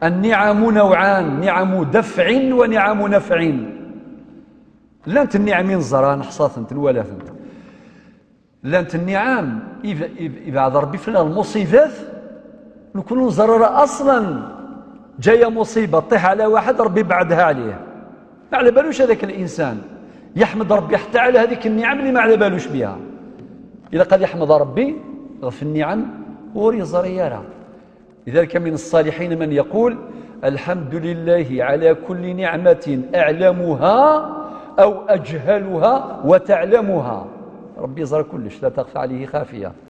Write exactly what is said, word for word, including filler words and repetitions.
النعم نوعان، نعم دفع ونعم نفع. لانت النعم زران حصاثنت ولا ثنت لانت النعم إذا ربي فينا المصيبات نكون زرر أصلا جاية مصيبة طيح على واحد ربي بعدها عليه، ما على بالوش هذاك الإنسان يحمد ربي حتى على هذيك النعم اللي ما على بالوش بها. إذا قد يحمد ربي في النعم وري زريارة. لذلك من الصالحين من يقول الحمد لله على كل نعمة أعلمها أو أجهلها وتعلمها. ربي يزرى كلش لا تخفى عليه خافية.